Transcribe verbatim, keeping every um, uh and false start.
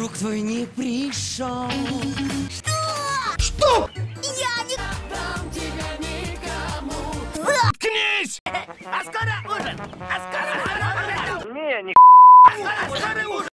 друг твой не пришел. Что? Что? Я не... Дам тебя никому. Заткнись! А скоро ужин! А скоро ужин! Не, не